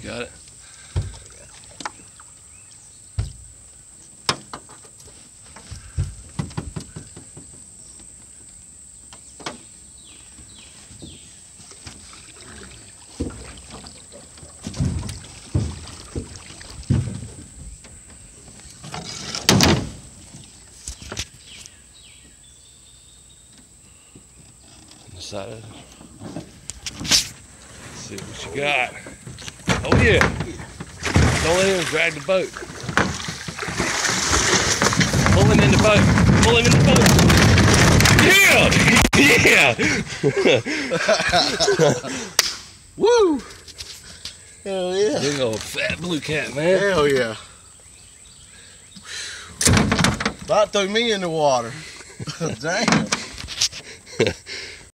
got it. Decided. Let's see what you got. Oh yeah. Don't let him drag the boat. Pull him in the boat. Pull him in the boat. Yeah! Yeah! Woo! Hell yeah. Big old fat blue cat, man. Hell yeah. About threw me in the water. Damn.